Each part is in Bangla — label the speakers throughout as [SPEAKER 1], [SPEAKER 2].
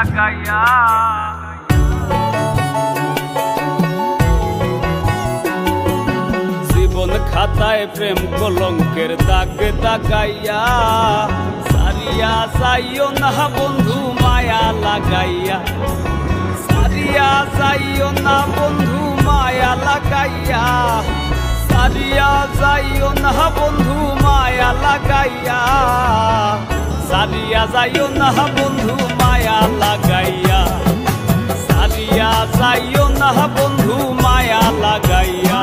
[SPEAKER 1] দাগাইয়া জীবন খাতায় প্রেম কলঙ্কের দাগ দাগাইয়া সারিয়া যাইও না বন্ধু মায়া লাগাইয়া সারিয়া যাইও না বন্ধু মায়া লাগাইয়া সারিয়া যাইও না বন্ধু মায়া লাগাইয়া সারিয়া যাইও না বন্ধু মায়া লাগাইয়া সারিয়া যাইও না বন্ধু মায়া লাগাইয়া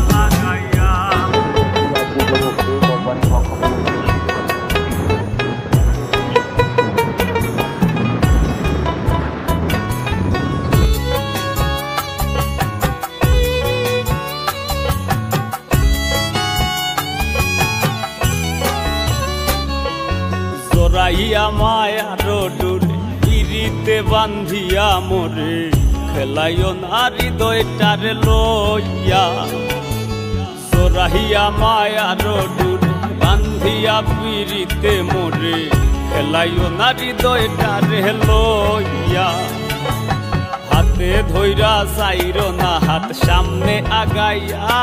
[SPEAKER 1] জোরাইয়া মায়ার ডোরে ইরিতে বান্ধিয়া মোরে খেলাইও না হৃদয়টারে লইয়া জোরাইয়া মায়ার ডোরে বান্ধিয়া পিরিতে মোরে খেলাইও না হৃদয়টারে লইয়া হাতে ধইরা চাইরো না হাত সামনে আগাইয়া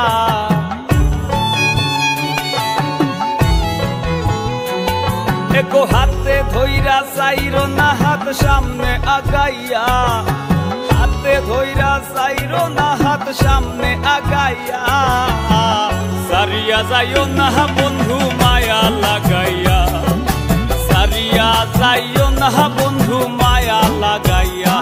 [SPEAKER 1] এগো হাতে ধইরা চাইরো না হাত সামনে আগাইয়া হাতে ধইরা চাইরো না হাত সামনে আগাইয়া সারিয়া যাইও না বন্ধু মায়া লাগাইয়া সারিয়া যাইও না বন্ধু মায়া লাগাইয়া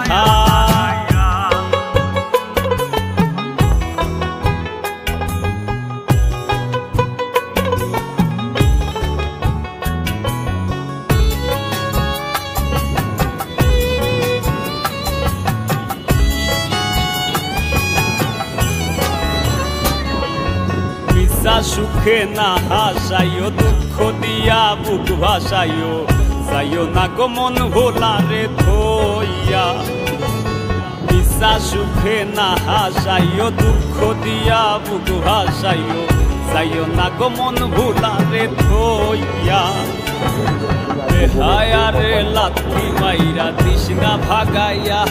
[SPEAKER 1] সুখে না হাসাইও দুঃখ দিয়া বুক ভাসাইও যাইও না গো মন ভোলারে ধইয়া বিশা সুখে না হাসাইও দুঃখ দিয়া বুক ভাসাইও যাইও না গো মন ভোলারে ধইয়া বেহায়ারে লাথি মাইরা তৃষ্ণা ভাগাইয়া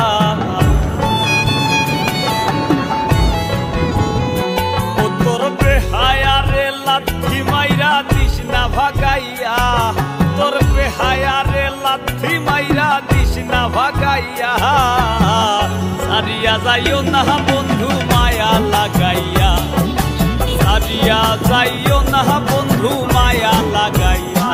[SPEAKER 1] বেহায়ারে লাথি মাইরা তৃষ্ণা ভাগাইয়া তোর বেহায়ারে লাথি মাইরা তৃষ্ণা ভাগাইয়া সারিয়া যাইও না বন্ধু মায়া লাগাইয়া সারিয়া যাইও না বন্ধু মায়া লাগাইয়া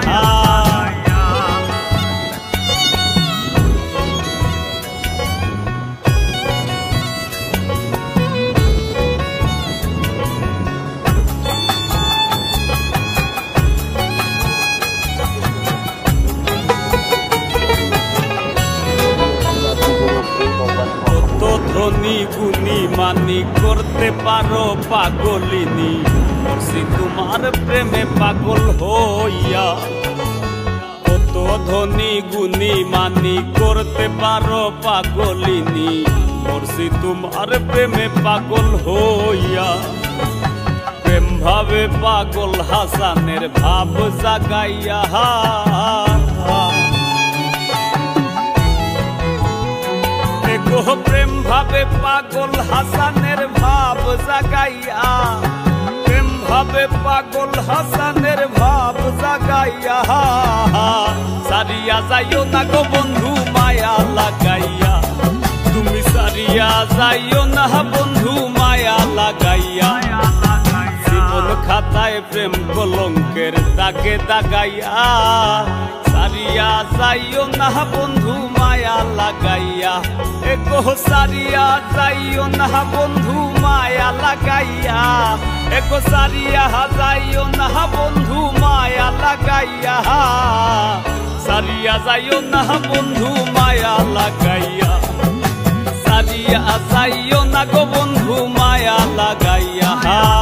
[SPEAKER 1] ধনী গুণী মানি করতে পারো পাগলিনী মরছি তোমার প্রেমে পাগল হইয়া কত ধনী গুণী মানি করতে পারো পাগলিনী মরছি তোমার প্রেমে পাগল হইয়া প্রেম ভাবে পাগল হাসানের ভাব জাগাইয়া প্রেম ভাবে পাগল হাসানের ভাব জাগাইয়া প্রেম ভাবে পাগল হাসানের ভাব জাগাইয়া সারিয়া যাইও না গো বন্ধু মায়া লাগাইয়া তুমি সারিয়া যাইও না বন্ধু মায়া লাগাইয়া জীবন খাতায় প্রেম কলঙ্কের দাগে দাগাইয়া সারিয়া যাইও না বন্ধু মায়া লাগাইয়া এগো সারিয়া যাইও না বন্ধু মায়া লাগাইয়া এগো সারিয়া যাইও না বন্ধু মায়া লাগাইয়া সারিয়া যাইও না বন্ধু মায়া লাগাইয়া সারিয়া যাইও না গো বন্ধু মায়া লাগাইয়া